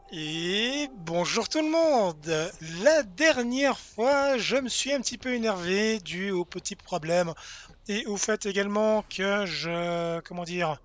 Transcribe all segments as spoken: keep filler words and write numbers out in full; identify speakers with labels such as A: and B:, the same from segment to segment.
A: Et bonjour tout le monde! La dernière fois, je me suis un petit peu énervé dû aux petits problèmes et au fait également que je, comment dire,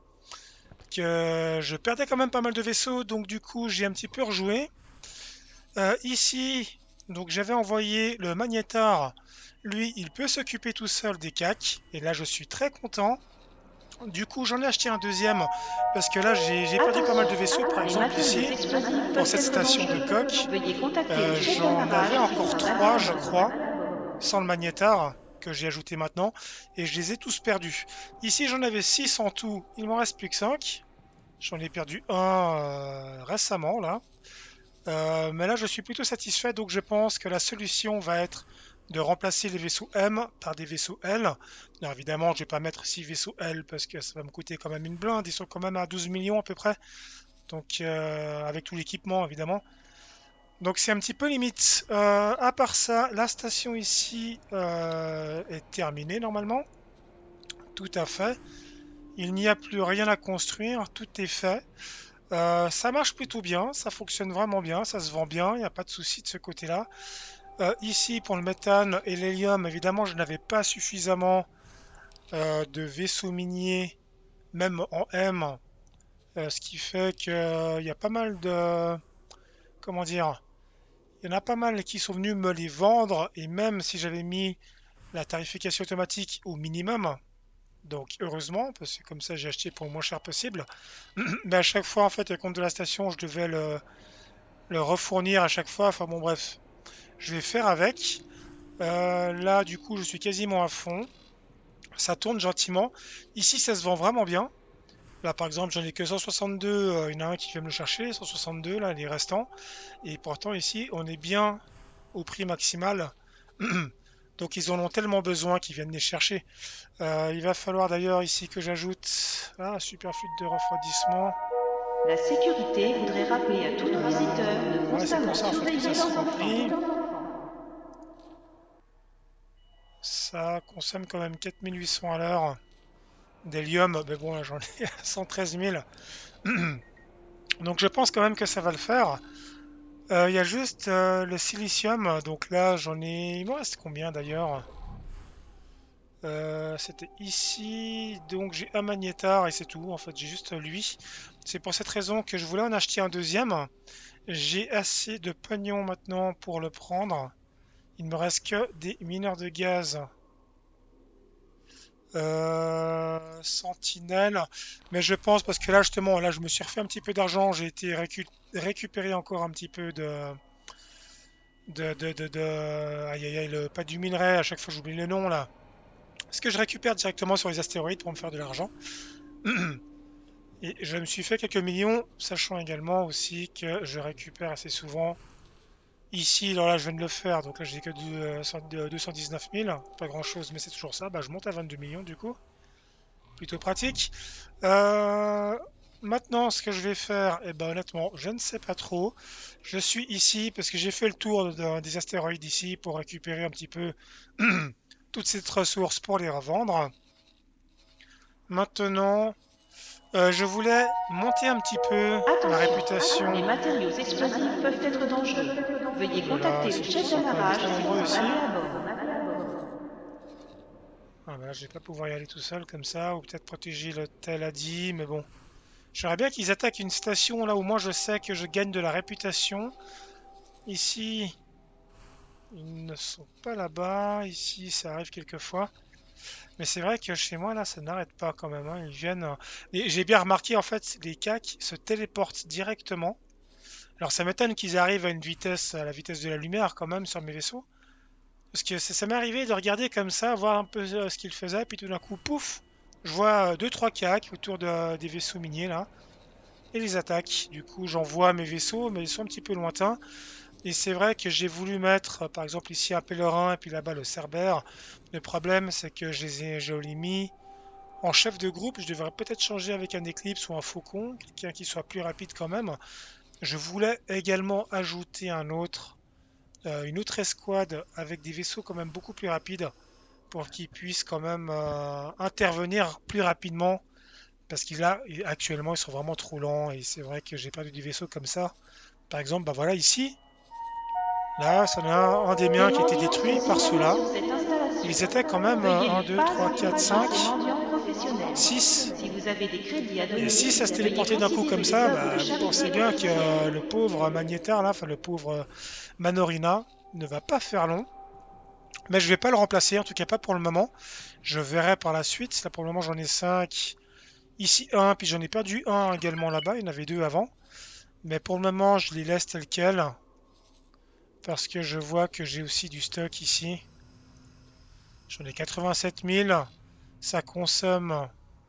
A: que je perdais quand même pas mal de vaisseaux, donc du coup j'ai un petit peu rejoué. Euh, ici, donc j'avais envoyé le Magnétar, lui il peut s'occuper tout seul des C A C, et là je suis très content. Du coup j'en ai acheté un deuxième parce que là j'ai j'ai perdu pas mal
B: Attention,
A: de vaisseaux, par
B: les
A: exemple
B: matériaux
A: ici,
B: explosifs
A: pour
B: peuvent
A: cette
B: être
A: station de
B: dangereux.
A: coque.
B: Veuillez contacter le
A: Euh,
B: chef
A: j'en avais
B: d'amarrage qui
A: encore
B: travaille
A: trois,
B: à
A: je
B: bord.
A: crois, sans le magnétar que j'ai ajouté maintenant, et je les ai tous perdus. Ici, j'en avais six en tout, il m'en reste plus que cinq. J'en ai perdu un euh, récemment, là. Euh, mais là, je suis plutôt satisfait, donc je pense que la solution va être de remplacer les vaisseaux M par des vaisseaux L. Alors évidemment, je vais pas mettre six vaisseaux L parce que ça va me coûter quand même une blinde. Ils sont quand même à douze millions à peu près, donc euh, avec tout l'équipement évidemment. Donc c'est un petit peu limite. Euh, à part ça, la station ici euh, est terminée normalement. Tout à fait. Il n'y a plus rien à construire, tout est fait. Euh, ça marche plutôt bien, ça fonctionne vraiment bien, ça se vend bien, il n'y a pas de souci de ce côté-là. Euh, ici, pour le méthane et l'hélium, évidemment, je n'avais pas suffisamment euh, de vaisseaux miniers, même en M, euh, ce qui fait qu'il y a pas mal de... Comment dire? Il y en a pas mal qui sont venus me les vendre, et même si j'avais mis la tarification automatique au minimum, donc heureusement, parce que comme ça j'ai acheté pour le moins cher possible, mais à chaque fois en fait le compte de la station je devais le, le refournir à chaque fois, enfin bon bref, je vais faire avec. Euh, là du coup je suis quasiment à fond, ça tourne gentiment, ici ça se vend vraiment bien. Là par exemple j'en ai que cent soixante-deux, euh, il y en a un qui vient me le chercher, cent soixante-deux là les restants, et pourtant ici on est bien au prix maximal. Donc ils en ont tellement besoin qu'ils viennent les chercher. Euh, il va falloir d'ailleurs ici que j'ajoute ah, superflu de refroidissement.
B: La sécurité voudrait rappeler à tout visiteur de
A: Euh, ouais, c'est pour
B: constamment
A: ça en fait que
B: surveiller
A: ça se
B: leurs enfants.
A: remplit. Ça consomme quand même quatre mille huit cents à l'heure d'hélium. Mais bon, là j'en ai cent treize mille. Donc je pense quand même que ça va le faire. Euh, Il y a juste euh, le silicium. Donc là j'en ai. Il me reste combien d'ailleurs? Euh, C'était ici, donc j'ai un magnétar et c'est tout. En fait, j'ai juste lui. C'est pour cette raison que je voulais en acheter un deuxième. J'ai assez de pognon maintenant pour le prendre. Il ne me reste que des mineurs de gaz. Euh, Sentinelle. Mais je pense, parce que là justement, là je me suis refait un petit peu d'argent. J'ai été récu- récupérer encore un petit peu de... de, de, de, de- Aïe aïe aïe, le... pas du minerai, à chaque fois j'oublie le nom là. Ce que je récupère directement sur les astéroïdes pour me faire de l'argent. Et je me suis fait quelques millions, sachant également aussi que je récupère assez souvent ici. Alors là, je viens de le faire, donc là j'ai que deux cent dix-neuf mille, pas grand chose, mais c'est toujours ça. Bah, je monte à vingt-deux millions du coup, plutôt pratique. Euh, Maintenant, ce que je vais faire, eh ben, honnêtement, je ne sais pas trop. Je suis ici parce que j'ai fait le tour de- des astéroïdes ici pour récupérer un petit peu toutes ces ressources pour les revendre. Maintenant, euh, je voulais monter un petit peu ma
B: Attention, les
A: réputation.
B: matériaux explosifs peuvent être dangereux. Veuillez
A: Oh là là,
B: contacter
A: ils
B: le
A: sont
B: chef
A: tous en train d'être
B: d'amarrage
A: très
B: si
A: nombreux
B: vous en avez
A: ici.
B: à bord.
A: Ah bah là, je vais pas pouvoir y aller tout seul comme ça, ou peut-être protéger l'hôtel a dit, mais bon. J'aimerais bien qu'ils attaquent une station là où moi je sais que je gagne de la réputation. Ici, ils ne sont pas là-bas. Ici, ça arrive quelquefois. Mais c'est vrai que chez moi là, ça n'arrête pas quand même, hein. Ils viennent. euh, Et j'ai bien remarqué en fait, les C A C se téléportent directement. Alors ça m'étonne qu'ils arrivent à une vitesse, à la vitesse de la lumière quand même sur mes vaisseaux. Parce que ça, ça m'est arrivé de regarder comme ça, voir un peu euh, ce qu'ils faisaient, puis tout d'un coup, pouf, je vois deux trois C A C autour de- des vaisseaux miniers là, et les attaques. Du coup, j'envoie mes vaisseaux, mais ils sont un petit peu lointains. Et c'est vrai que j'ai voulu mettre, euh, par exemple, ici un pèlerin, et puis là-bas le cerbère. Le problème, c'est que je les ai, je l'ai mis en chef de groupe. Je devrais peut-être changer avec un éclipse ou un faucon, quelqu'un qui soit plus rapide quand même. Je voulais également ajouter un autre, euh, une autre escouade avec des vaisseaux quand même beaucoup plus rapides pour qu'ils puissent quand même euh, intervenir plus rapidement parce qu'ils là actuellement ils sont vraiment trop lents et c'est vrai que j'ai perdu du vaisseau comme ça Par exemple, bah voilà, ici. Là, ça en a un, un des miens
B: Des
A: qui a été
B: mendiants se
A: détruit par
B: signalent
A: ceux-là.
B: sur cette installation.
A: Ils étaient quand même
B: Veuillez
A: un,
B: ne
A: deux,
B: pas
A: trois, quatre,
B: interagir
A: cinq,
B: ces mendiants professionnels.
A: six.
B: Si vous avez des crédits à
A: Et
B: donner,
A: si ça se
B: veuillez
A: téléportait d'un coup
B: considérer
A: comme
B: les
A: ça,
B: œuvres de
A: bah, vous
B: charité
A: pensez bien que
B: professionnelles.
A: euh, le pauvre Magnétar, là, enfin le pauvre Manorina, ne va pas faire long. Mais je vais pas le remplacer, en tout cas pas pour le moment. Je verrai par la suite. Là pour le moment j'en ai cinq. Ici un, puis j'en ai perdu un également là-bas. Il y en avait deux avant. Mais pour le moment je les laisse tels quels. Parce que je vois que j'ai aussi du stock ici. J'en ai quatre-vingt-sept mille. Ça consomme...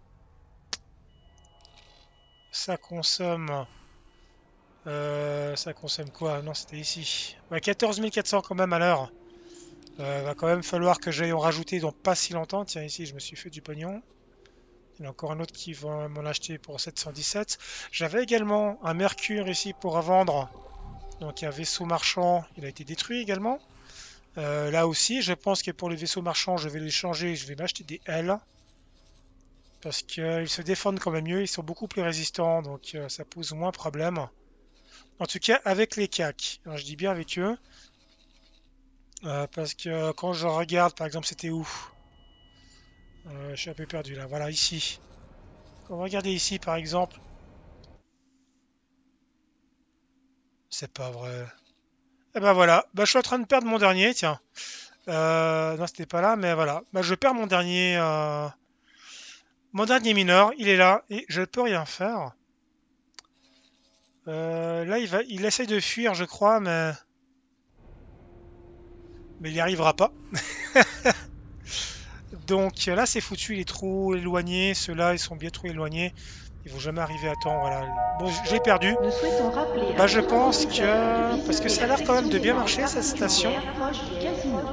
A: Ça consomme... euh, ça consomme quoi? Non, c'était ici. Ouais, quatorze mille quatre cents quand même à l'heure. Euh, va quand même falloir que j'aille en rajouter dans pas si longtemps. Tiens, ici, je me suis fait du pognon. Il y en a encore un autre qui va m'en acheter pour sept cent dix-sept. J'avais également un Mercure ici pour à vendre. Donc un vaisseau marchand, il a été détruit également. Euh, là aussi, je pense que pour les vaisseaux marchands, je vais les changer. Je vais m'acheter des L. Parce qu'ils se défendent quand même mieux. Ils sont beaucoup plus résistants. Donc euh, ça pose moins de problème. En tout cas, avec les C A C. Alors, je dis bien avec eux. Euh, parce que quand je regarde, par exemple, c'était où? Euh, je suis un peu perdu là. Voilà, ici. Quand vous regardez ici, par exemple. C'est pas vrai. Et ben voilà. Bah, je suis en train de perdre mon dernier, tiens. Euh, non, c'était pas là, mais voilà. Bah, je perds mon dernier, euh, mon dernier mineur. Il est là et je peux rien faire. Euh, là, il va, il essaye de fuir, je crois, mais, mais il n'y arrivera pas. Donc là, c'est foutu. Il est trop éloigné. Ceux-là, ils sont bien trop éloignés. Ils vont jamais arriver à temps. Voilà. Bon, je l'ai perdu.
B: Nous souhaitons rappeler à
A: Bah, je
B: tous nos
A: pense
B: visiteurs de
A: que parce que
B: visiter
A: ça a
B: la
A: l'air quand même
B: section
A: de
B: des
A: bien
B: banques
A: marcher cette station.
B: particulières proche du casino.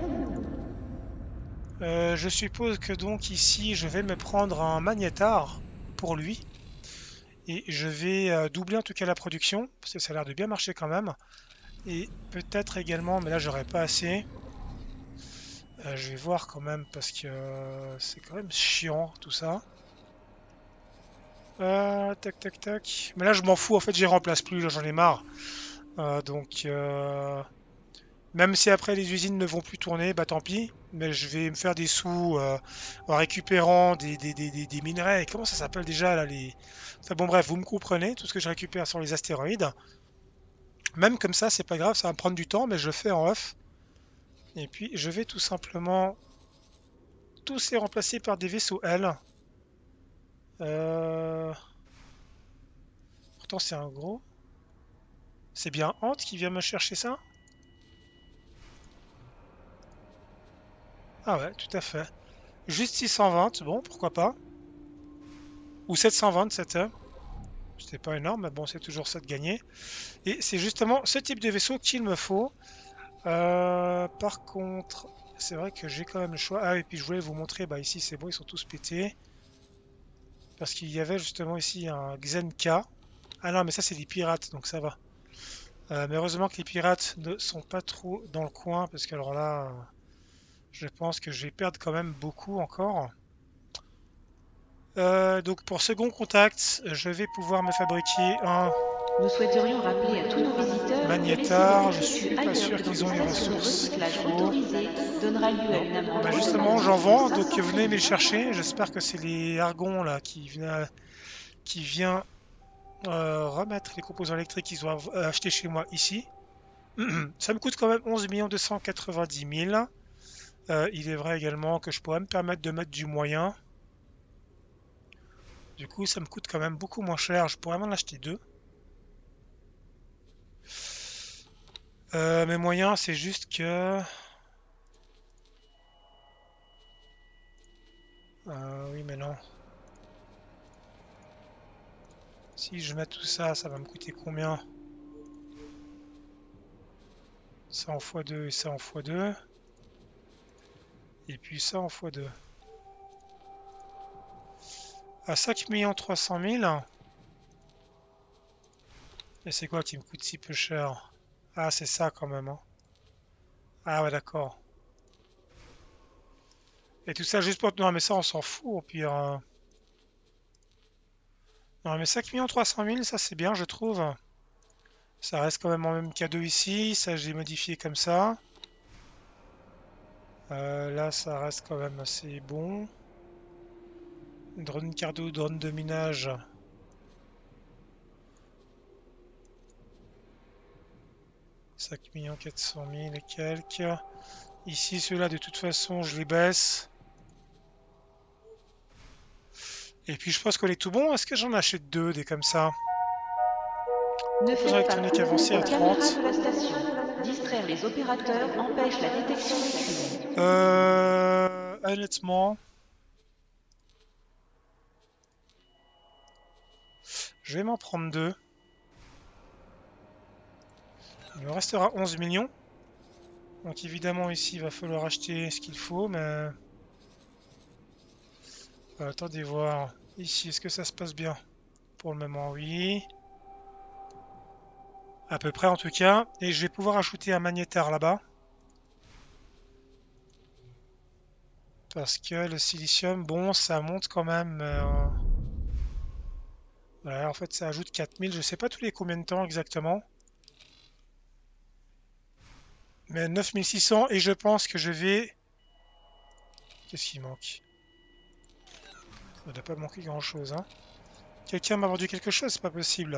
A: Euh, je suppose que donc ici, je vais me prendre un magnétar pour lui. Et je vais euh, doubler en tout cas la production, parce que ça a l'air de bien marcher quand même. Et peut-être également, mais là j'aurais pas assez. Euh, je vais voir quand même, parce que euh, c'est quand même chiant tout ça. Euh, tac tac tac. Mais là je m'en fous, en fait j'y remplace plus, j'en ai marre. Euh, donc euh, même si après les usines ne vont plus tourner, bah tant pis. Mais je vais me faire des sous euh, en récupérant des, des, des, des, des minerais. Comment ça s'appelle déjà là les... Enfin bon bref, vous me comprenez, tout ce que je récupère sur les astéroïdes. Même comme ça, c'est pas grave, ça va me prendre du temps, mais je le fais en off. Et puis je vais tout simplement tous les remplacer par des vaisseaux L. Euh... Pourtant c'est un gros. C'est bien Ant qui vient me chercher ça? Ah ouais, tout à fait. Juste six cent vingt, bon, pourquoi pas. Ou sept cent vingt, c'était. C'était pas énorme, mais bon, c'est toujours ça de gagner. Et c'est justement ce type de vaisseau qu'il me faut. Euh, par contre, c'est vrai que j'ai quand même le choix. Ah, et puis je voulais vous montrer, bah ici c'est bon, ils sont tous pétés. Parce qu'il y avait justement ici un Xenka. Ah non, mais ça c'est des pirates, donc ça va. Euh, mais heureusement que les pirates ne sont pas trop dans le coin, parce que alors là, euh, je pense que je vais perdre quand même beaucoup encore. Euh, donc pour second contact, je vais pouvoir me fabriquer un
B: Nous souhaiterions rappeler à tous nos visiteurs que laisser
A: magnétar.
B: des
A: Je suis
B: détritus
A: pas
B: ailleurs
A: sûr
B: que dans
A: qu'ils
B: des
A: ont les
B: stations de
A: ressources qu'il
B: recyclage
A: faut.
B: autorisées donnera lieu à
A: Non.
B: une amende
A: Bah justement,
B: automatique
A: j'en
B: de
A: vends, donc
B: 500
A: venez me les
B: crédits.
A: chercher. J'espère que c'est les argons là qui vient, qui vient euh, remettre les composants électriques qu'ils ont euh, achetés chez moi ici. Ça me coûte quand même onze millions deux cent quatre-vingt-dix mille. Euh, il est vrai également que je pourrais me permettre de mettre du moyen. Du coup, ça me coûte quand même beaucoup moins cher. Je pourrais m'en acheter deux. Euh, mes moyens, c'est juste que... Euh, oui, mais non. Si je mets tout ça, ça va me coûter combien? Ça en fois deux et ça en fois deux. Et puis ça en fois deux. À cinq millions trois cent mille. Et c'est quoi qui me coûte si peu cher? Ah, c'est ça quand même, hein. Ah ouais, d'accord. Et tout ça juste pour... Non, mais ça, on s'en fout, au pire. euh. Non, mais cinq millions trois cent mille, ça c'est bien, je trouve. Ça reste quand même en même K deux ici. Ça, j'ai modifié comme ça. Euh, là, ça reste quand même assez bon. Drone cardo, drone de minage. cinq millions quatre cent mille et quelques. Ici, ceux-là, de toute façon, je les baisse. Et puis, je pense qu'on est tout bon. Est-ce que j'en achète deux, des comme ça?
B: Ne
A: Propose
B: faites pas
A: électronique
B: coucou
A: avancée à
B: aux caméras
A: trente.
B: de la station. Distraire les opérateurs empêche la détection des crimes.
A: Euh, honnêtement, je vais m'en prendre deux. Il me restera onze millions. Donc évidemment ici il va falloir acheter ce qu'il faut, mais... Euh, attendez voir. Ici, est-ce que ça se passe bien? Pour le moment, oui. À peu près en tout cas. Et je vais pouvoir ajouter un magnétar là-bas. Parce que le silicium, bon, ça monte quand même. Euh... Voilà, en fait ça ajoute quatre mille. Je sais pas tous les combien de temps exactement. Mais neuf mille six cents et je pense que je vais... Qu'est-ce qui manque? Il n'a pas manqué grand chose, hein. Quelqu'un m'a vendu quelque chose, c'est pas possible.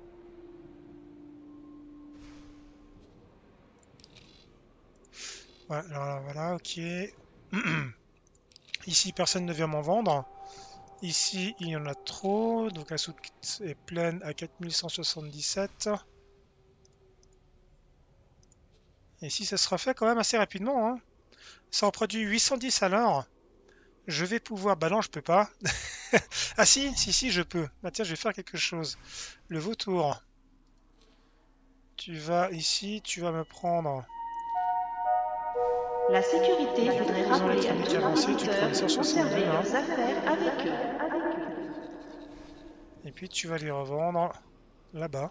A: Voilà, voilà, voilà, ok. Ici, personne ne vient m'en vendre. Ici, il y en a trop. Donc la soute est pleine à quatre mille cent soixante-dix-sept. Et ici, ça sera fait quand même assez rapidement, hein. Ça en produit huit cent dix à l'heure. Je vais pouvoir... Bah non, je peux pas. Ah si, si, si, je peux. Bah tiens, je vais faire quelque chose. Le vautour. Tu vas ici, tu vas me prendre...
B: La sécurité voudrait
A: Composant
B: rappeler à
A: électronique
B: tous nos
A: avancé, tu prends
B: visiteurs
A: les
B: de
A: cent soixante-deux
B: conserver
A: là.
B: leurs affaires avec eux.
A: Et puis tu vas les revendre là-bas.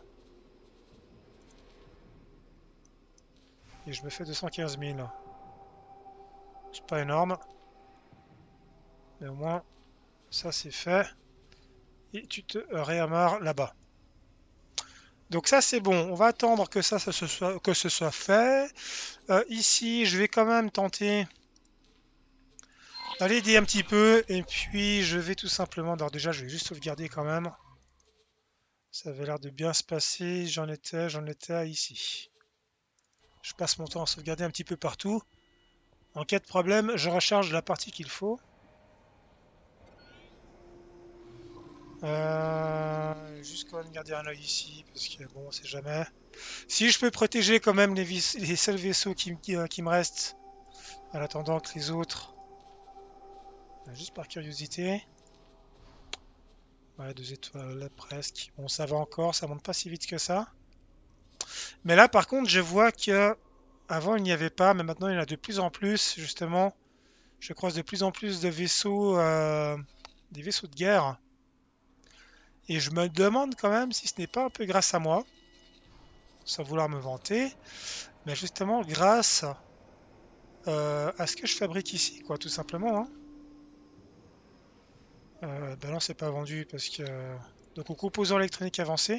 A: Et je me fais deux cent quinze mille. C'est pas énorme. Mais au moins, ça c'est fait. Et tu te réamarres là-bas. Donc ça c'est bon. On va attendre que ça, ça se soit, que ce soit fait. Euh, ici, je vais quand même tenter d'aller aider un petit peu. Et puis je vais tout simplement... Alors déjà, je vais juste sauvegarder quand même. Ça avait l'air de bien se passer. J'en étais, j'en étais ici. Je passe mon temps à sauvegarder un petit peu partout. En cas de problème, je recharge la partie qu'il faut. Euh, juste quand même garder un œil ici, parce que bon, on sait jamais. Si je peux protéger quand même les, vis les seuls vaisseaux qui, qui, qui me restent, en attendant que les autres... Juste par curiosité. Ouais, deux étoiles, là, presque. Bon, ça va encore, ça monte pas si vite que ça. Mais là, par contre, je vois que... Avant, il n'y avait pas, mais maintenant, il y en a de plus en plus, justement. Je croise de plus en plus de vaisseaux, euh, des vaisseaux de guerre. Et je me demande quand même si ce n'est pas un peu grâce à moi, sans vouloir me vanter, mais justement grâce euh, à ce que je fabrique ici, quoi, tout simplement. Hein. Euh, ben non, c'est pas vendu parce que... Donc aux composants électroniques avancés.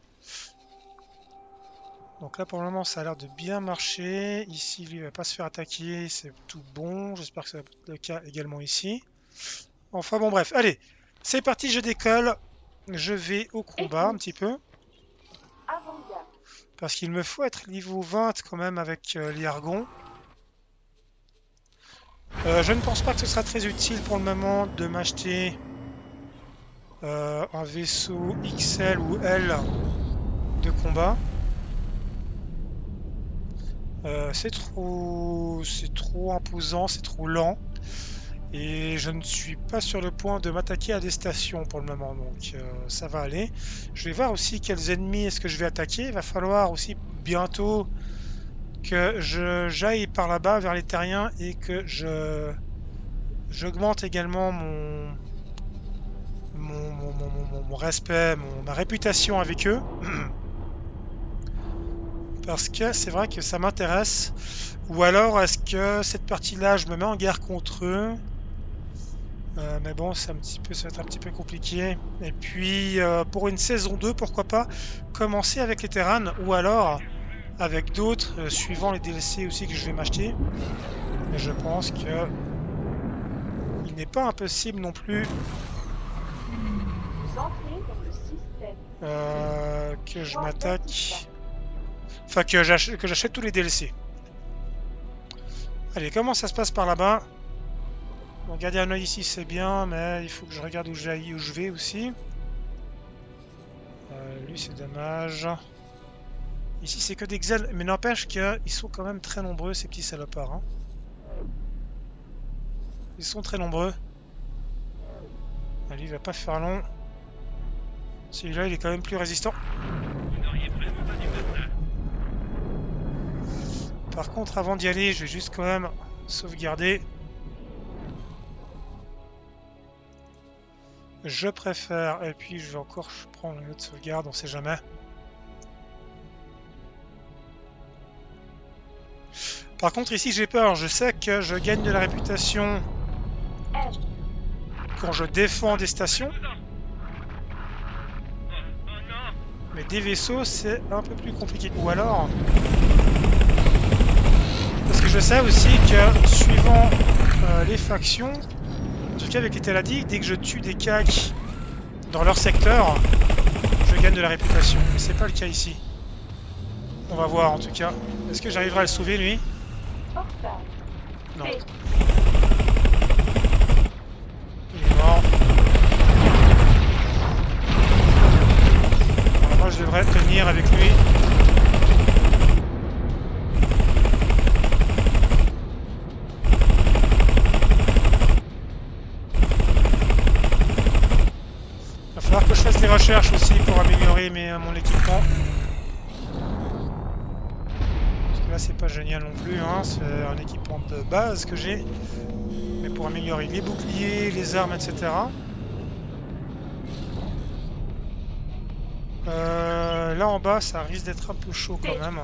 A: Donc là, pour le moment, ça a l'air de bien marcher. Ici, lui, il va pas se faire attaquer, c'est tout bon. J'espère que ça va être le cas également ici. Enfin bon, bref, allez, c'est parti, je décolle. Je vais au combat un petit peu. Parce qu'il me faut être niveau vingt quand même avec euh, les Argons. Euh, je ne pense pas que ce sera très utile pour le moment de m'acheter euh, un vaisseau X L ou L de combat. Euh, c'est trop, c'est trop imposant, c'est trop lent. Et je ne suis pas sur le point de m'attaquer à des stations pour le moment, donc euh, ça va aller. Je vais voir aussi quels ennemis est-ce que je vais attaquer. Il va falloir aussi bientôt que je j'aille par là-bas vers les terriens et que je j'augmente également mon mon, mon, mon, mon, mon respect, mon, ma réputation avec eux. Parce que c'est vrai que ça m'intéresse. Ou alors est-ce que cette partie-là, je me mets en guerre contre eux? Euh, mais bon, c'est un petit peu, ça va être un petit peu compliqué. Et puis, euh, pour une saison deux, pourquoi pas commencer avec les Terran ou alors avec d'autres, euh, suivant les D L C aussi que je vais m'acheter. Mais je pense que il n'est pas impossible non plus euh, que je m'attaque, enfin que j'achète, que j'achète tous les D L C. Allez, comment ça se passe par là-bas? Bon, garder un œil ici c'est bien, mais il faut que je regarde où j'aille, où je vais aussi. Euh, lui c'est dommage. Ici c'est que des Xel, mais n'empêche qu'ils sont quand même très nombreux ces petits salopards. Hein. Ils sont très nombreux. Ah, lui il va pas faire long. Celui-là il est quand même plus résistant. Par contre avant d'y aller je vais juste quand même sauvegarder. Je préfère, et puis je vais encore prendre une autre sauvegarde, on sait jamais. Par contre ici j'ai peur, je sais que je gagne de la réputation quand je défends des stations. Mais des vaisseaux c'est un peu plus compliqué. Ou alors... Parce que je sais aussi que suivant euh, les factions, en tout cas avec les Teladi, dès que je tue des C A C dans leur secteur, je gagne de la réputation. Mais c'est pas le cas ici. On va voir en tout cas. Est-ce que j'arriverai à le sauver lui? Non. Il est mort. Alors moi je devrais tenir avec lui. Il va falloir que je fasse des recherches aussi pour améliorer mes, mon équipement. Là c'est pas génial non plus, hein. C'est un équipement de base que j'ai, mais pour améliorer les boucliers, les armes, et cetera. Euh, là en bas ça risque d'être un peu chaud quand même.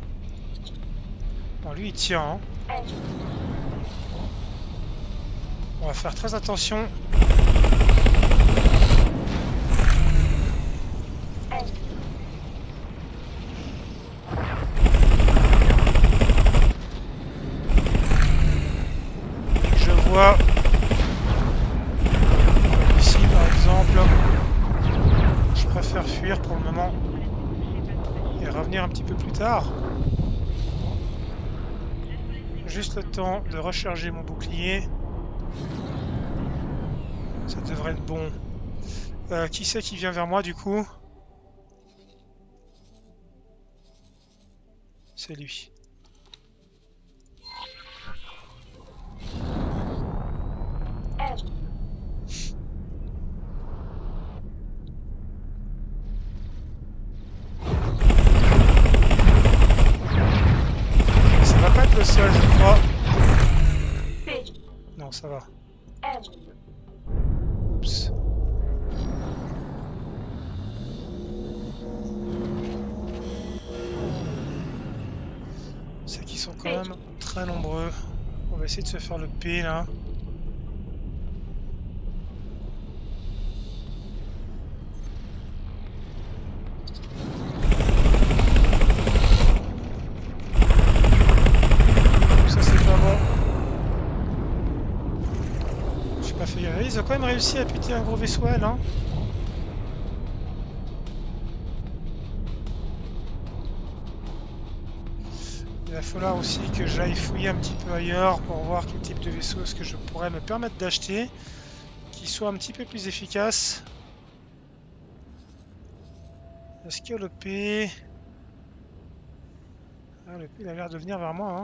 A: Bon lui il tient. Hein. On va faire très attention. Ici par exemple, je préfère fuir pour le moment et revenir un petit peu plus tard. Juste le temps de recharger mon bouclier. Ça devrait être bon. Euh, qui c'est qui vient vers moi du coup? C'est lui. Ça va pas être le seul, je crois. Non, ça va. Oups. C'est qu'ils sont quand même très nombreux. On va essayer de se faire le P là. Ils ont quand même réussi à péter un gros vaisseau là. Il va falloir aussi que j'aille fouiller un petit peu ailleurs pour voir quel type de vaisseau est-ce que je pourrais me permettre d'acheter qui soit un petit peu plus efficace. Est-ce que le P... Ah, le P il a l'air de venir vers moi. Hein.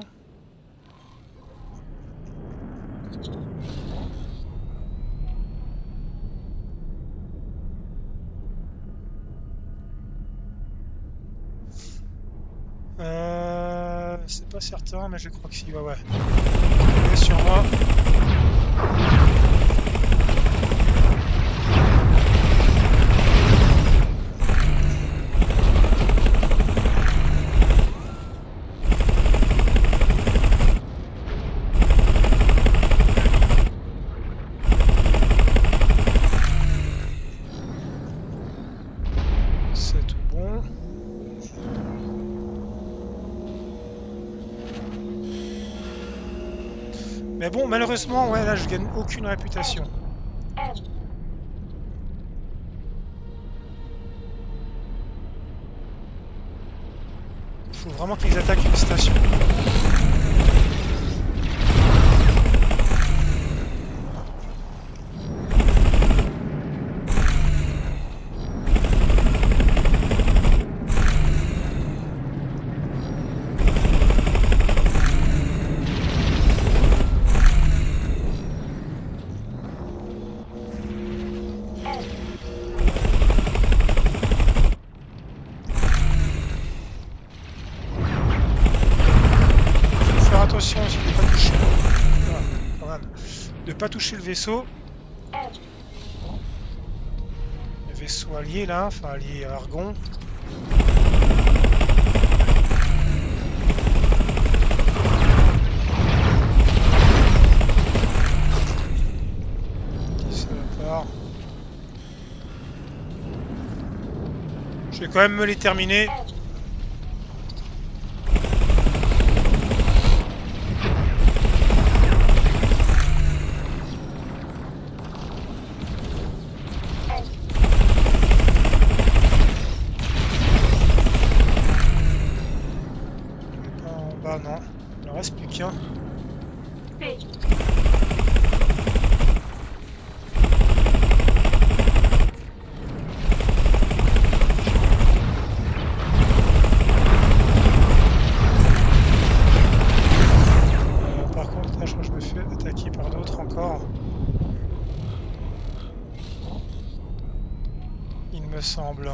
A: Euh, c'est pas certain, mais je crois que si, ouais, ouais. Il est sur moi. Mais bon, malheureusement, ouais, là, je gagne aucune réputation. Il faut vraiment qu'ils attaquent une station. Attention aussi de ne pas toucher. Voilà, quand même. De pas toucher le vaisseau. Le vaisseau allié là, enfin allié à Argon. Ça part. Je vais quand même me les terminer. Ah non, il ne reste plus qu'un.
B: P.
A: Euh, par contre, là, je crois que je me fais attaquer par d'autres encore. Il me semble.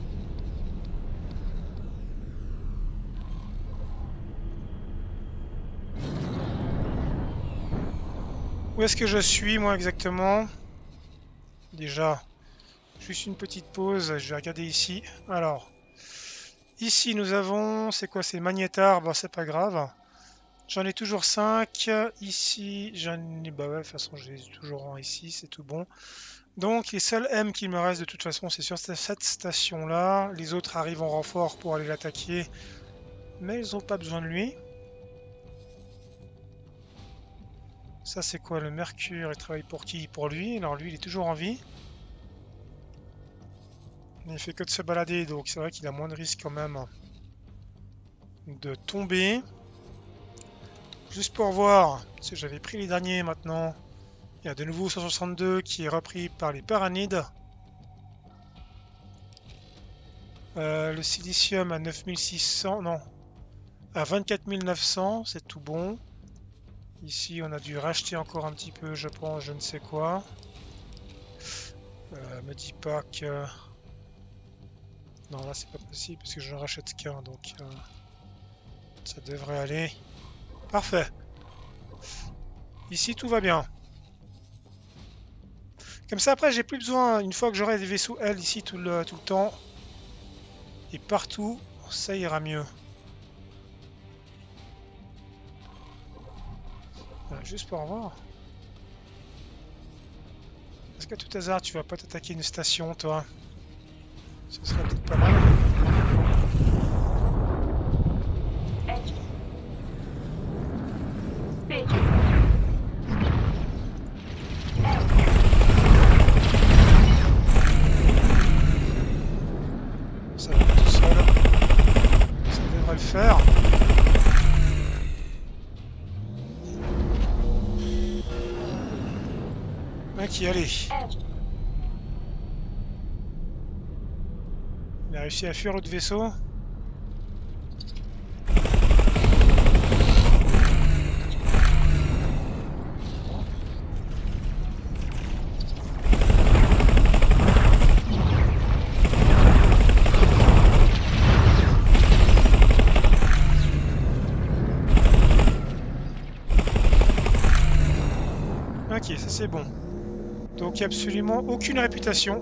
A: Où est-ce que je suis, moi, exactement? Déjà, juste une petite pause, je vais regarder ici. Alors, ici, nous avons... C'est quoi? C'est Magnétar, bon, c'est pas grave. J'en ai toujours cinq. Ici, j'en ai... Bah ouais, de toute façon, j'ai toujours en ici, c'est tout bon. Donc, les seuls M qui me restent, de toute façon, c'est sur cette station-là. Les autres arrivent en renfort pour aller l'attaquer. Mais ils n'ont pas besoin de lui. Ça c'est quoi le Mercure? Il travaille pour qui? Pour lui. Alors lui il est toujours en vie. Mais il fait que de se balader, donc c'est vrai qu'il a moins de risques quand même de tomber. Juste pour voir, si j'avais pris les derniers maintenant, il y a de nouveau cent soixante-deux qui est repris par les Paranides. Euh, le silicium à neuf mille six cents, non, à vingt-quatre mille neuf cents, c'est tout bon. Ici, on a dû racheter encore un petit peu, je pense, je ne sais quoi. Euh, me dis pas que... Non, là, c'est pas possible, parce que je ne rachète qu'un, donc... Euh, ça devrait aller. Parfait. Ici, tout va bien. Comme ça, après, j'ai plus besoin, une fois que j'aurai des vaisseaux L ici tout le, tout le temps, et partout, ça ira mieux. Voilà, juste pour voir. Est-ce qu'à tout hasard, tu vas pas t'attaquer une station, toi? Ce serait peut-être pas mal.
B: P.
A: Ça va tout seul. Ça devrait le faire. Ok, allez. Il a réussi à fuir l'autre vaisseau. Ok, ça c'est bon. Donc il n'y a absolument aucune réputation.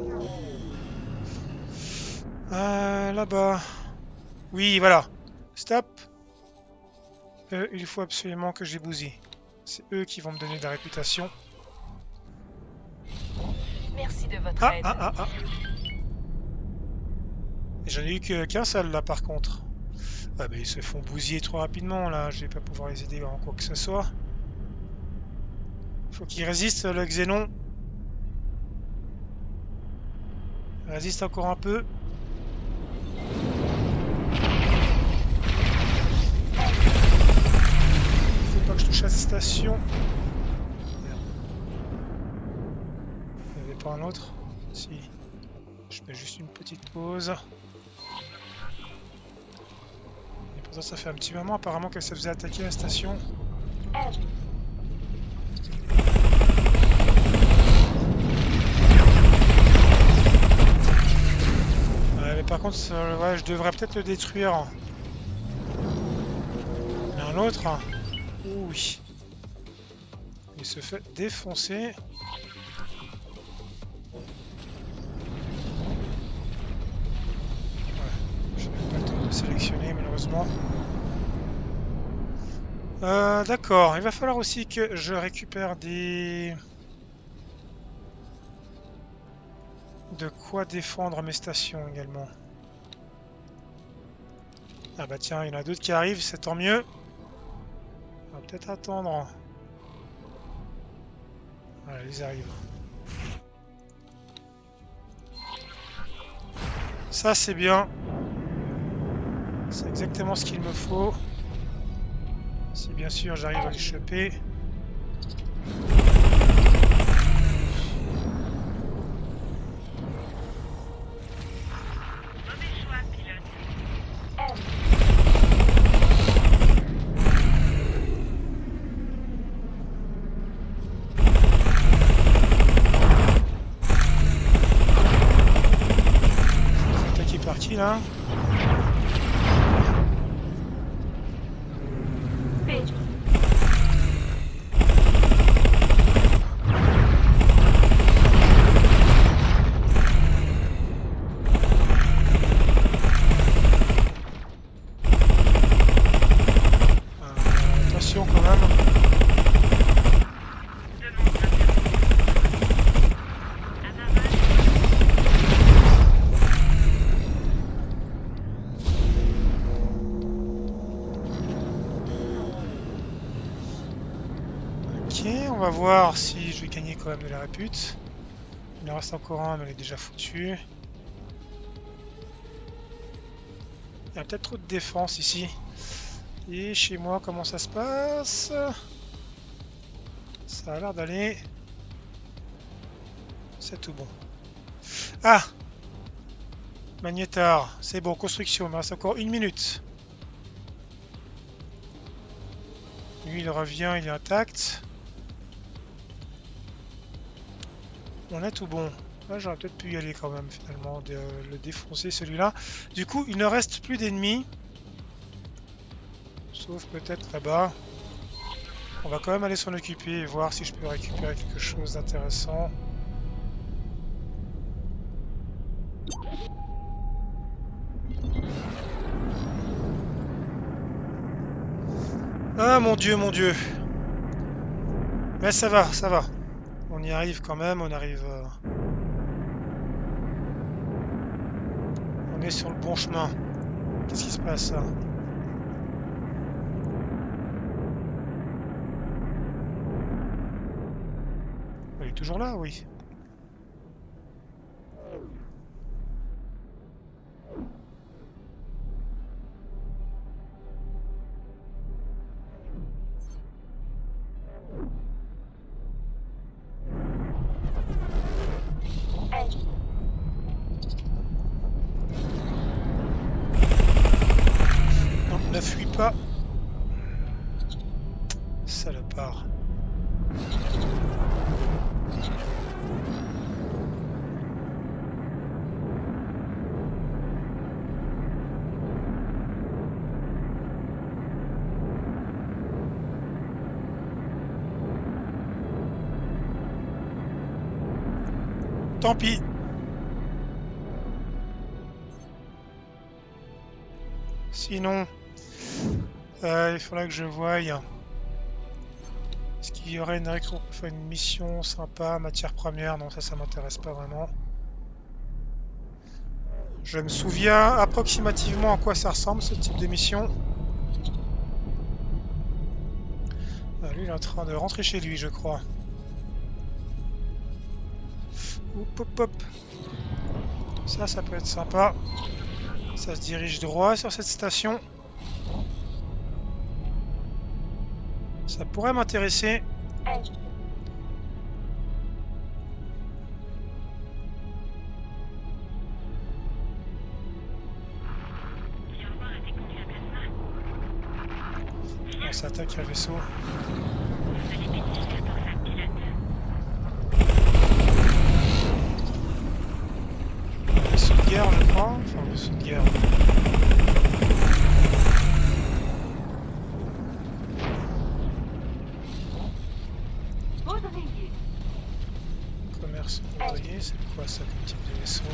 A: Euh, là-bas. Oui, voilà. Stop. Euh, il faut absolument que j'ai bousillé. C'est eux qui vont me donner de la réputation.
B: Merci de votre
A: Ah,
B: aide.
A: ah, ah, ah. J'en ai eu que qu'un seul là par contre. Ah, mais ils se font bousiller trop rapidement là. Je vais pas pouvoir les aider en quoi que ce soit. Faut qu'il résiste, le Xénon. Il résiste encore un peu. Faut pas que je touche à cette station. Il n'y avait pas un autre? Si. Je fais juste une petite pause. Et pourtant ça fait un petit moment apparemment qu'elle se faisait attaquer la station. Ouais, mais par contre, euh, ouais, je devrais peut-être le détruire. Il y en a un autre. Hein. Oh, oui. Il se fait défoncer. Sélectionner malheureusement. Euh, D'accord, il va falloir aussi que je récupère des... De quoi défendre mes stations également. Ah bah tiens, il y en a d'autres qui arrivent, c'est tant mieux. On va peut-être attendre. Voilà, ils arrivent. Ça c'est bien. C'est exactement ce qu'il me faut. Si bien sûr j'arrive à les choper. L'attaque est partie là. On va voir si je vais gagner quand même de la répute. Il en reste encore un, mais il est déjà foutu. Il y a peut-être trop de défense ici. Et chez moi, comment ça se passe? Ça a l'air d'aller. C'est tout bon. Ah! Magnétar, c'est bon, construction, il me reste encore une minute. Lui, il revient, il est intact. On est tout bon. Là, j'aurais peut-être pu y aller quand même, finalement, de le défoncer, celui-là. Du coup, il ne reste plus d'ennemis. Sauf peut-être là-bas. On va quand même aller s'en occuper et voir si je peux récupérer quelque chose d'intéressant. Ah mon Dieu, mon Dieu. Mais ça va, ça va. On y arrive quand même, on arrive... Euh... On est sur le bon chemin. Qu'est-ce qui se passe là? Il est toujours là, oui. Non, ne fuis pas. Salopard. Tant pis. Sinon, euh, il faudrait que je voie. Est-ce qu'il y aurait une, enfin, une mission sympa, matière première? Non, ça, ça m'intéresse pas vraiment. Je me souviens approximativement à quoi ça ressemble, ce type de mission. Ah, lui, il est en train de rentrer chez lui, je crois. Hop, hop, hop. Ça, ça peut être sympa. Ça se dirige droit sur cette station. Ça pourrait m'intéresser. On s'attaque à un vaisseau. Vaisseau de guerre, je crois. Enfin, vaisseau de guerre. Commerce ouvrier, c'est quoi ça comme type de vaisseau?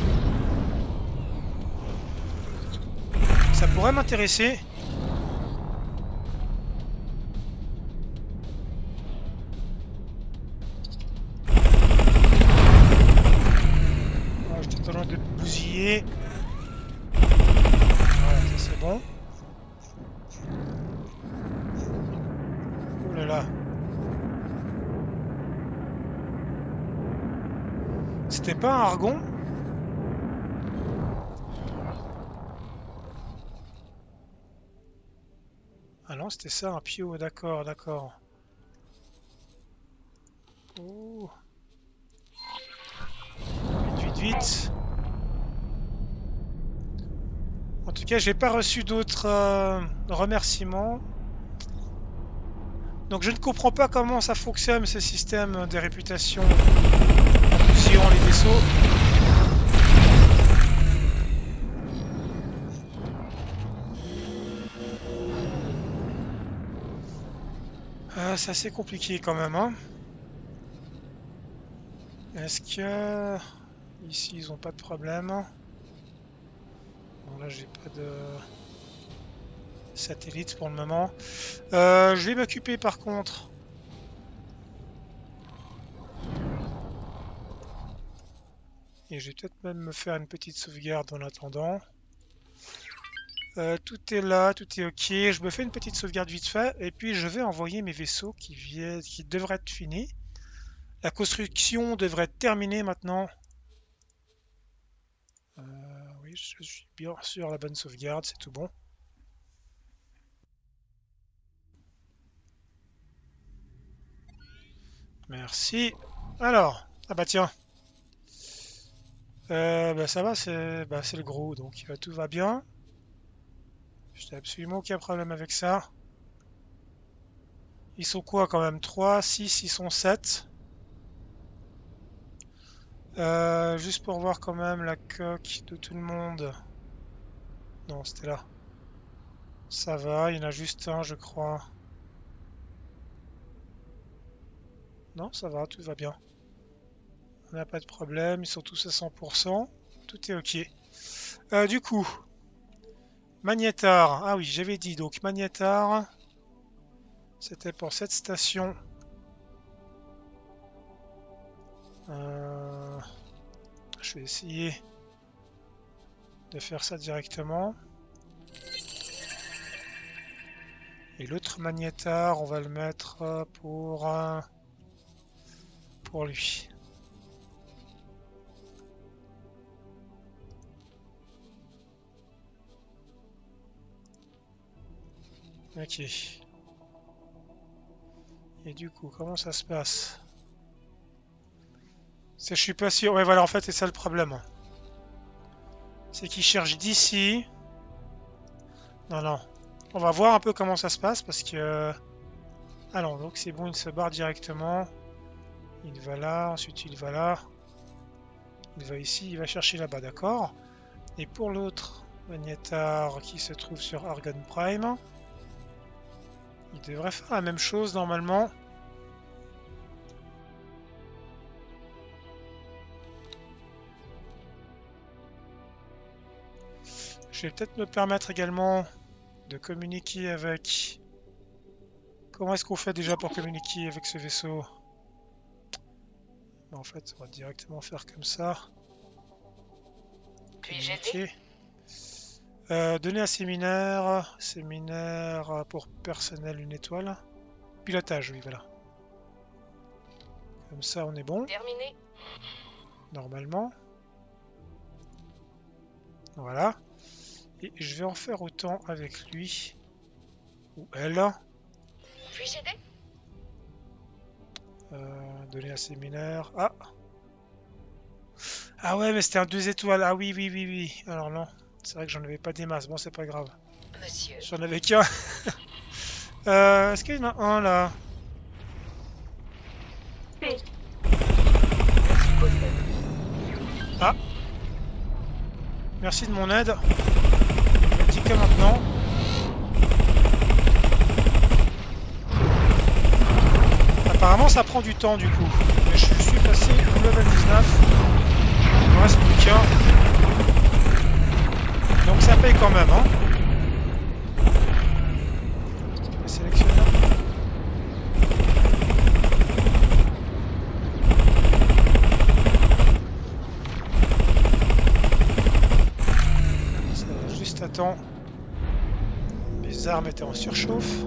A: Ça pourrait m'intéresser. J'étais pas loin de bousiller. Voilà, ça c'est bon. Oh là là. C'était pas un argon? Ah non, c'était ça, un pio, d'accord, d'accord. Oh. Vite, vite, vite. En tout cas, j'ai pas reçu d'autres euh, remerciements. Donc je ne comprends pas comment ça fonctionne, ce système des réputations en fusillant les vaisseaux. Euh, c'est assez compliqué quand même, hein. Est-ce que... Ici, ils ont pas de problème. Bon, là, j'ai pas de... satellite pour le moment. Euh, je vais m'occuper par contre... Et je vais peut-être même me faire une petite sauvegarde en attendant. Euh, tout est là, tout est ok. Je me fais une petite sauvegarde vite fait. Et puis je vais envoyer mes vaisseaux qui, viennent, qui devraient être finis. La construction devrait être terminée maintenant. Euh, oui, je suis bien sûr la bonne sauvegarde, c'est tout bon. Merci. Alors, ah bah tiens. Euh, bah ça va, c'est bah, c'est le gros, donc euh, tout va bien. Je n'ai absolument aucun problème avec ça. Ils sont quoi quand même? Trois, six, ils sont sept. Euh, juste pour voir quand même la coque de tout le monde. Non, c'était là. Ça va, il y en a juste un, je crois. Non, ça va, tout va bien. On n'a pas de problème, ils sont tous à cent pour cent. Tout est ok. Euh, du coup, Magnétar. Ah oui, j'avais dit donc Magnétar. C'était pour cette station. Euh, je vais essayer de faire ça directement. Et l'autre Magnétar, on va le mettre pour, euh, pour lui. Ok. Et du coup, comment ça se passe? Ça, je suis pas sûr. Ouais, voilà, en fait, c'est ça le problème. C'est qu'il cherche d'ici. Non, non. On va voir un peu comment ça se passe parce que... Ah non, donc c'est bon, il se barre directement. Il va là, ensuite il va là. Il va ici, il va chercher là-bas, d'accord. Et pour l'autre Magnétar qui se trouve sur Argon Prime, il devrait faire la même chose normalement. Je vais peut-être me permettre également de communiquer avec... Comment est-ce qu'on fait déjà pour communiquer avec ce vaisseau? En fait, on va directement faire comme ça. Communiquer. Euh, donner un séminaire. Séminaire pour personnel une étoile. Pilotage, oui, voilà. Comme ça, on est bon.
C: Terminé.
A: normalement. Voilà. Et je vais en faire autant avec lui. Ou elle.
C: Puis-je aider?
A: Euh, donner à séminaire. Ah! Ah ouais, mais c'était un deux étoiles. Ah oui, oui, oui, oui. Alors non. C'est vrai que j'en avais pas des masses. Bon, c'est pas grave.
C: Monsieur.
A: J'en avais qu'un. euh, Est-ce qu'il y en a un là?
B: P.
A: Ah! Merci de mon aide. Je dis que maintenant. Apparemment, ça prend du temps du coup. Mais je suis passé au level dix-neuf. Il me reste plus qu'un. Donc ça paye quand même, hein. Le sélectionneur. Ça va juste à temps. Les armes étaient en surchauffe.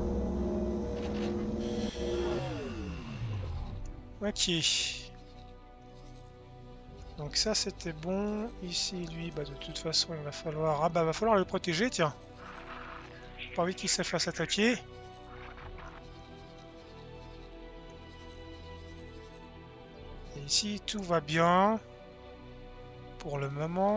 A: Ok. Donc ça c'était bon. Ici lui, bah de toute façon il va falloir. Ah bah va falloir le protéger, tiens. J'ai pas envie qu'il se fasse attaquer. Et ici tout va bien. Pour le moment.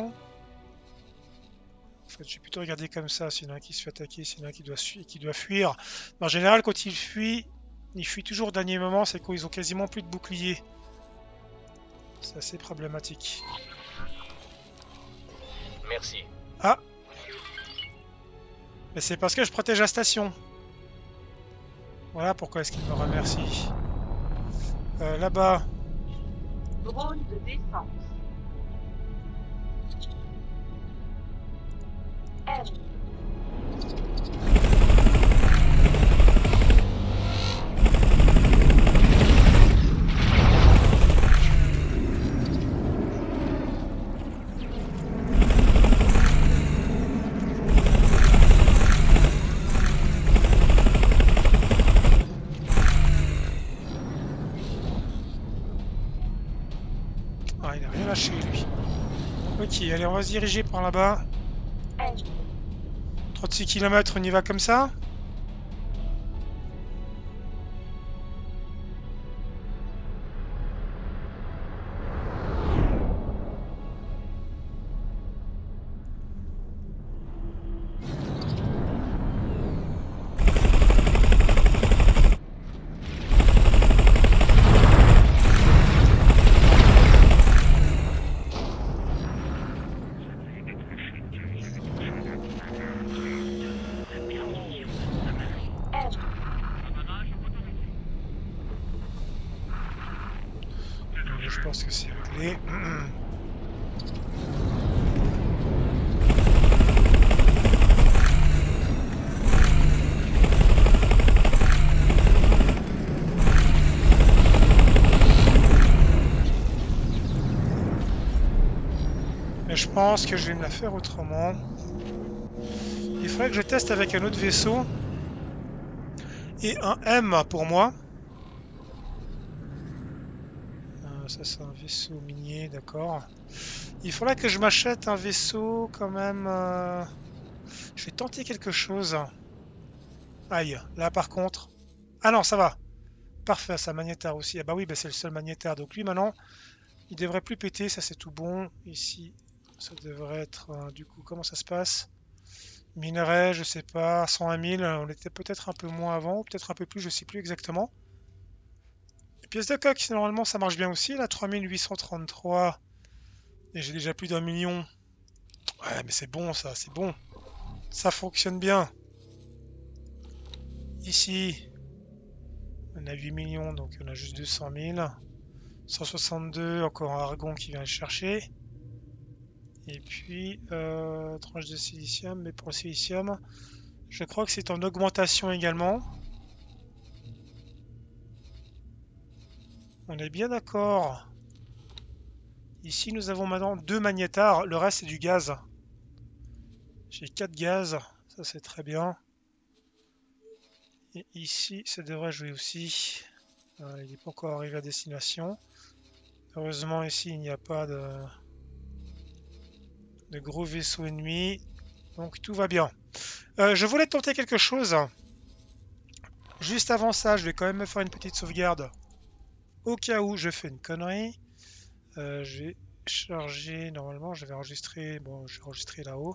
A: En fait, je vais plutôt regarder comme ça, s'il y en a un qui se fait attaquer, s'il y en a un qui doit, qui doit fuir. En général, quand il fuit, il fuit toujours au dernier moment, c'est qu'ils ont quasiment plus de bouclier. C'est assez problématique.
D: Merci.
A: Ah! Mais c'est parce que je protège la station. Voilà pourquoi est-ce qu'il me remercie. Euh, Là-bas.
B: Drone de défense. M.
A: Ah, il a rien lâché lui. Ok, allez, on va se diriger par là-bas.
B: M.
A: trente-six kilomètres, on y va comme ça. Je pense que c'est réglé. Mais je pense que je vais me la faire autrement. Il faudrait que je teste avec un autre vaisseau. Et un M pour moi. Euh, ça c'est un vaisseau minier, d'accord. Il faudrait que je m'achète un vaisseau quand même. Euh... Je vais tenter quelque chose. Aïe, là par contre. Ah non, ça va. Parfait, ça magnétar aussi. Ah bah oui, bah c'est le seul magnétar. Donc lui maintenant, il devrait plus péter, ça c'est tout bon. Ici, ça devrait être... euh, du coup, comment ça se passe? Minerai, je sais pas, cent un mille. On était peut-être un peu moins avant, ou peut-être un peu plus, je sais plus exactement. Pièce de coque, normalement ça marche bien aussi, là, trois mille huit cent trente-trois. Et j'ai déjà plus d'un million. Ouais, mais c'est bon ça, c'est bon. Ça fonctionne bien. Ici, on a huit millions, donc on a juste deux cent mille. cent soixante-deux, encore un argon qui vient le chercher. Et puis, euh, tranche de silicium, mais pour le silicium, je crois que c'est en augmentation également. On est bien d'accord. Ici, nous avons maintenant deux magnétars, le reste c'est du gaz. J'ai quatre gaz, ça c'est très bien. Et ici, ça devrait jouer aussi. Euh, il n'est pas encore arrivé à destination. Heureusement ici il n'y a pas de, de gros vaisseaux ennemis. Donc tout va bien. Euh, je voulais tenter quelque chose. Juste avant ça, je vais quand même me faire une petite sauvegarde. Au cas où je fais une connerie. Euh, je vais charger. Normalement, je vais enregistrer. Bon, je vais enregistrer là-haut.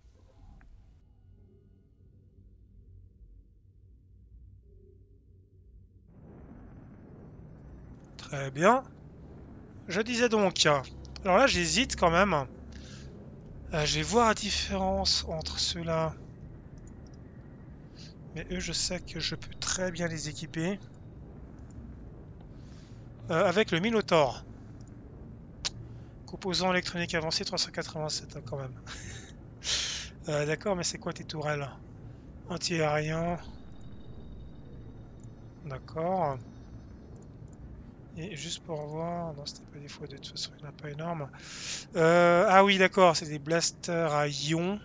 A: Très bien. Je disais donc. Alors là, j'hésite quand même. Euh, je vais voir la différence entre ceux-là. Mais eux, je sais que je peux très bien les équiper. Euh, avec le Minotaur. Composant électronique avancé trois cent quatre-vingt-sept, hein, quand même. Euh, D'accord, mais c'est quoi tes tourelles? Anti-aérien. D'accord. Et juste pour voir, non, c'était pas des fois de toute façon, il n'y en a pas énorme. Euh, ah oui, d'accord, c'est des blasters à ion.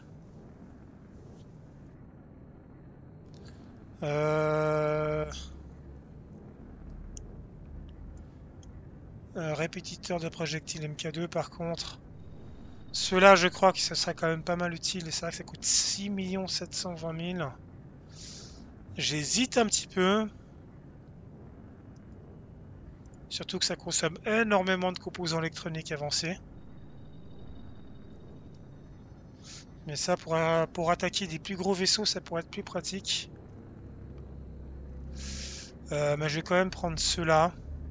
A: Euh, euh, répétiteur de projectiles M K deux, par contre. Ceux-là, je crois que ce serait quand même pas mal utile. Et c'est vrai que ça coûte six millions sept cent vingt mille. J'hésite un petit peu. Surtout que ça consomme énormément de composants électroniques avancés. Mais ça, pour, euh, pour attaquer des plus gros vaisseaux, ça pourrait être plus pratique. Euh, mais je vais quand même prendre ceux-là.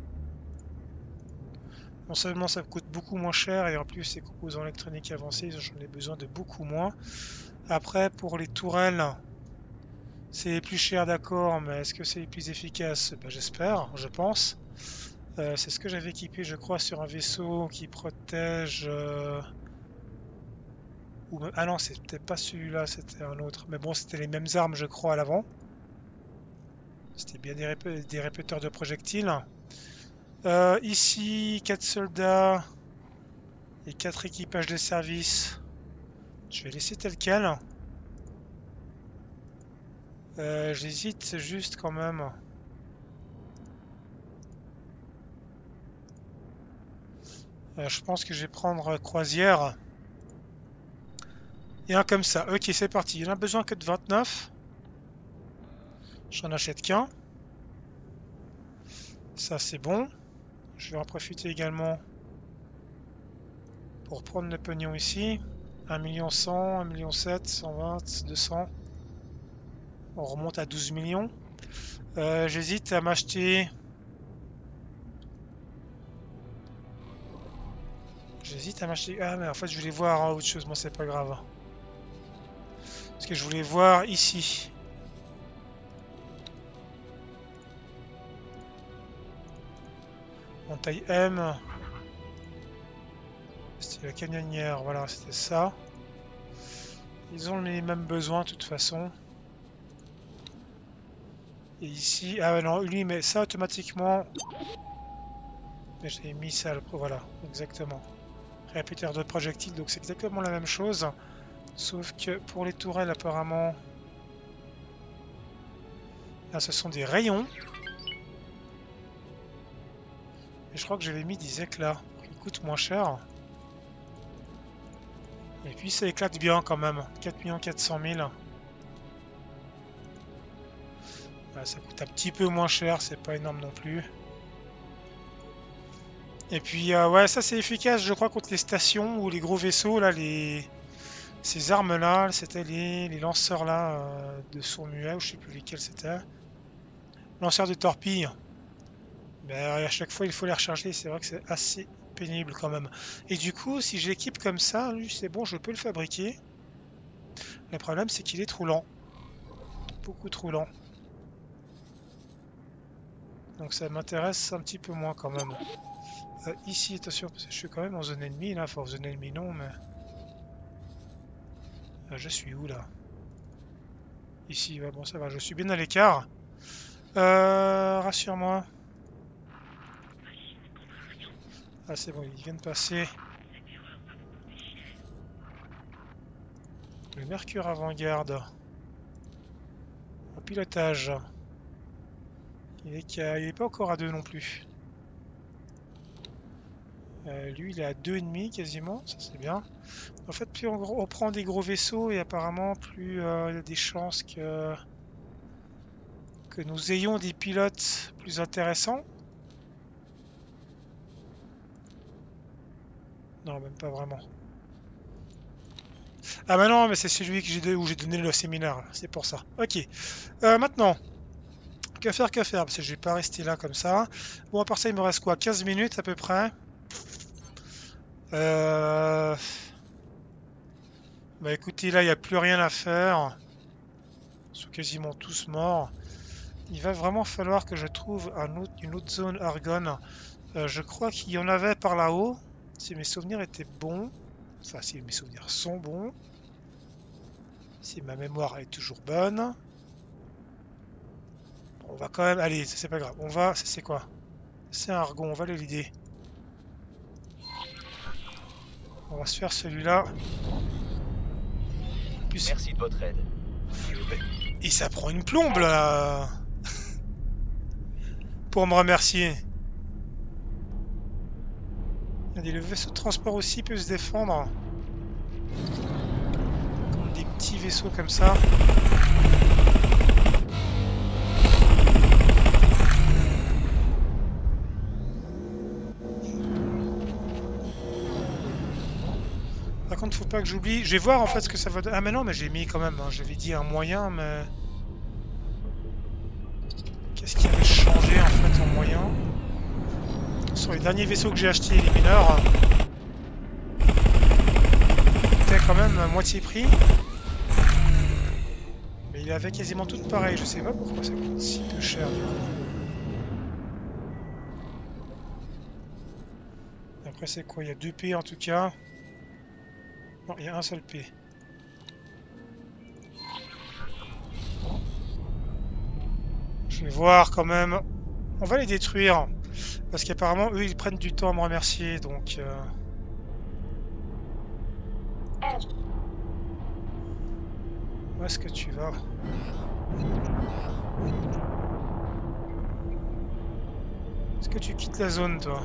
A: Non seulement ça me coûte beaucoup moins cher, et en plus ces composants électroniques avancés, j'en ai besoin de beaucoup moins. Après, pour les tourelles, c'est plus cher, d'accord, mais est-ce que c'est plus efficace? Ben, j'espère, je pense. Euh, c'est ce que j'avais équipé, je crois, sur un vaisseau qui protège... Euh... Ou... Ah non, c'était pas celui-là, c'était un autre. Mais bon, c'était les mêmes armes, je crois, à l'avant. C'était bien des, rép... des répéteurs de projectiles. Euh, ici, quatre soldats et quatre équipages de service. Je vais laisser tel quel. Euh, J'hésite juste quand même. Euh, je pense que je vais prendre croisière. Et un comme ça. Ok, c'est parti. Il en a besoin que de vingt-neuf. J'en achète qu'un. Ça, c'est bon. Je vais en profiter également pour prendre le pognon ici. un million cent, un million sept, cent vingt, deux cents. On remonte à douze millions. Euh, J'hésite à m'acheter... J'hésite à m'acheter... Ah, mais en fait, je voulais voir hein, autre chose. Moi, c'est pas grave. Parce que je voulais voir ici. En taille M. C'était la canonnière. Voilà, c'était ça. Ils ont les mêmes besoins de toute façon. Et ici... Ah non, lui, mais ça automatiquement... Mais j'ai mis ça, voilà, exactement. Répéteur de projectiles, donc c'est exactement la même chose. Sauf que pour les tourelles, apparemment... Là, ce sont des rayons. Et je crois que j'avais mis des éclats, qui coûtent moins cher. Et puis ça éclate bien quand même, quatre millions quatre cent mille. Voilà, ça coûte un petit peu moins cher, c'est pas énorme non plus. Et puis euh, ouais, ça c'est efficace je crois contre les stations ou les gros vaisseaux là, les... Ces armes là, c'était les... les lanceurs là euh, de sourds muets, ou je sais plus lesquels c'était. Lanceurs de torpilles. Mais à chaque fois il faut les recharger, c'est vrai que c'est assez pénible quand même. Et du coup si je l'équipe comme ça, lui c'est bon, je peux le fabriquer. Le problème c'est qu'il est trop lent. Beaucoup trop lent. Donc ça m'intéresse un petit peu moins quand même. Euh, ici, attention, parce que je suis quand même en zone ennemie là, enfin en zone ennemie non, mais... Euh, je suis où là? Ici, ouais, bon ça va, je suis bien à l'écart. Euh, rassure-moi. Ah c'est bon, ils viennent passer. Le Mercure avant-garde. Au pilotage. Il est, il est pas encore à deux non plus. Euh, lui, il est à deux virgule cinq quasiment, ça c'est bien. En fait, plus on, on prend des gros vaisseaux et apparemment plus euh, il y a des chances que, que nous ayons des pilotes plus intéressants. Non, même pas vraiment. Ah bah non, mais c'est celui que j'ai où j'ai donné le séminaire, c'est pour ça. Ok. Euh, maintenant, que faire, que faire? Parce que je vais pas rester là comme ça. Bon, à part ça, il me reste quoi? quinze minutes à peu près. Euh... Bah écoutez, là, il n'y a plus rien à faire. Ils sont quasiment tous morts. Il va vraiment falloir que je trouve un autre, une autre zone Argonne. Euh, je crois qu'il y en avait par là-haut. Si mes souvenirs étaient bons. Enfin, si mes souvenirs sont bons. Si ma mémoire est toujours bonne. On va quand même... Allez, c'est pas grave. On va... C'est quoi? C'est un Argon, on va le l'idée. On va se faire celui-là. Plus...
D: Merci de votre aide.
A: Et ça prend une plombe là. Pour me remercier. Regardez, le vaisseau de transport aussi peut se défendre. Comme des petits vaisseaux comme ça. Par contre, faut pas que j'oublie. Je vais voir en fait ce que ça va donner. Ah mais non, mais j'ai mis quand même. Hein. J'avais dit un moyen, mais qu'est-ce qui avait changé en fait en moyen? Sur les derniers vaisseaux que j'ai achetés, les mineurs, c'était quand même à moitié prix. Mais il avait quasiment tout pareil. Je sais pas pourquoi ça coûte si peu cher du coup. Après c'est quoi? Il y a deux P en tout cas. Non, il y a un seul P. Je vais voir quand même. On va les détruire. Parce qu'apparemment, eux, ils prennent du temps à me remercier. Donc... Euh... Où est-ce que tu vas? Est-ce que tu quittes la zone, toi?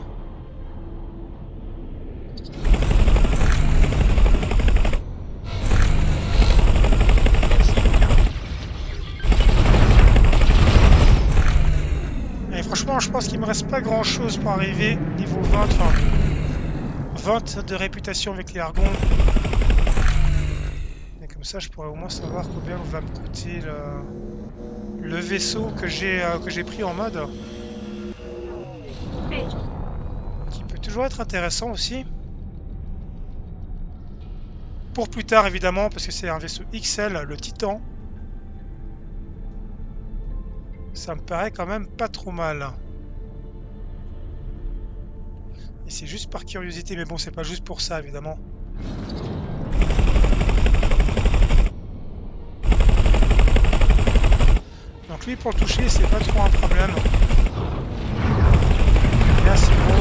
A: Et franchement, je pense qu'il me reste pas grand chose pour arriver niveau vingt, enfin vingt de réputation avec les Argons. Et comme ça, je pourrais au moins savoir combien va me coûter le, le vaisseau que j'ai euh, que j'ai pris en mode. Qui peut toujours être intéressant aussi. Pour plus tard évidemment, parce que c'est un vaisseau X L, le Titan. Ça me paraît quand même pas trop mal. Et c'est juste par curiosité, mais bon, c'est pas juste pour ça, évidemment. Donc lui, pour le toucher, c'est pas trop un problème. Là, c'est bon.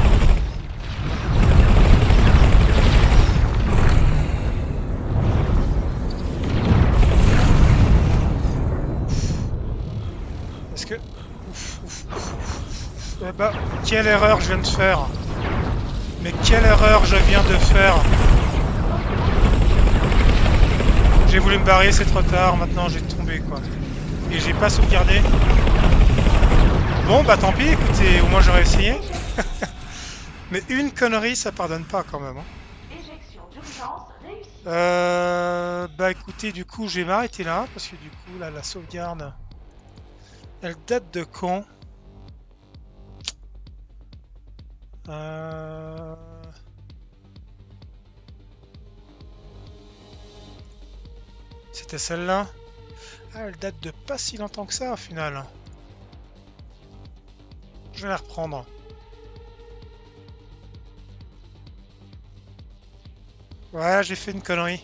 A: Parce que... Ouf, ouf, ouf, ouf. Eh bah, quelle erreur je viens de faire. Mais quelle erreur je viens de faire. J'ai voulu me barrer, c'est trop tard. Maintenant, j'ai tombé, quoi. Et j'ai pas sauvegardé. Bon, bah tant pis, écoutez, au moins j'aurais essayé. Mais une connerie, ça pardonne pas, quand même. Hein.
B: Éjection d'urgence réussie.
A: Euh... Bah écoutez, du coup, je vais m'arrêter là. Parce que du coup, là, la sauvegarde... Elle date de quand? euh... C'était celle-là? Ah, elle date de pas si longtemps que ça, au final. Je vais la reprendre. Ouais, j'ai fait une connerie.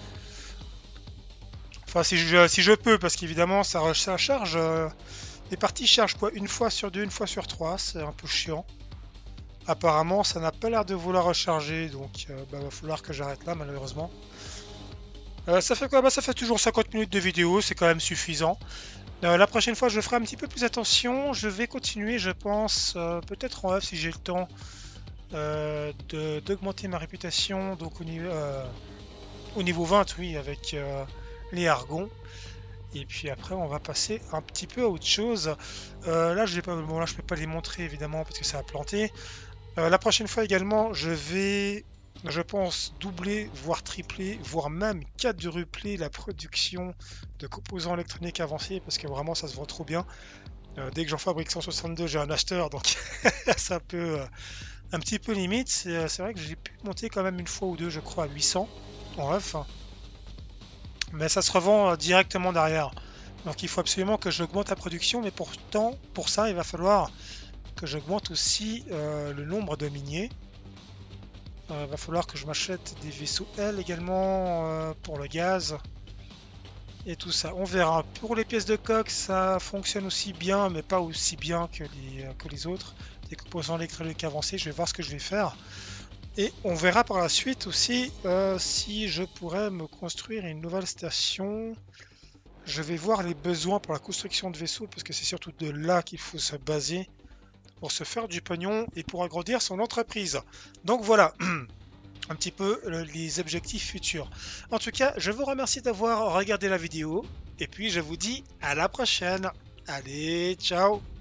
A: Enfin, si je, si je peux, parce qu'évidemment, ça, ça charge... Euh... Les parties chargent quoi? Une fois sur deux, une fois sur trois, c'est un peu chiant. Apparemment, ça n'a pas l'air de vouloir recharger, donc euh, bah, va falloir que j'arrête là, malheureusement. Euh, ça fait quoi? Bah, ça fait toujours cinquante minutes de vidéo, c'est quand même suffisant. Euh, la prochaine fois, je ferai un petit peu plus attention. Je vais continuer, je pense, euh, peut-être en off si j'ai le temps, euh, de- d'augmenter ma réputation donc au niveau, euh, au niveau vingt, oui, avec euh, les argons. Et puis après, on va passer un petit peu à autre chose. Euh, là, je pas, bon, là, je peux pas les montrer évidemment parce que ça a planté. Euh, la prochaine fois également, je vais, je pense, doubler, voire tripler, voire même quadrupler la production de composants électroniques avancés parce que vraiment, ça se vend trop bien. Euh, dès que j'en fabrique cent soixante-deux, j'ai un acheteur, donc ça peut euh, un petit peu limite. C'est euh, c'est vrai que j'ai pu monter quand même une fois ou deux, je crois, à huit cents en off. Mais ça se revend euh, directement derrière. Donc il faut absolument que j'augmente la production, mais pourtant, pour ça, il va falloir que j'augmente aussi euh, le nombre de miniers. Il euh, va falloir que je m'achète des vaisseaux L également euh, pour le gaz. Et tout ça, on verra. Pour les pièces de coque, ça fonctionne aussi bien, mais pas aussi bien que les, euh, que les autres. Des composants électroniques avancés, je vais voir ce que je vais faire. Et on verra par la suite aussi euh, si je pourrais me construire une nouvelle station. Je vais voir les besoins pour la construction de vaisseaux, parce que c'est surtout de là qu'il faut se baser pour se faire du pognon et pour agrandir son entreprise. Donc voilà, un petit peu les objectifs futurs. En tout cas, je vous remercie d'avoir regardé la vidéo, et puis je vous dis à la prochaine. Allez, ciao!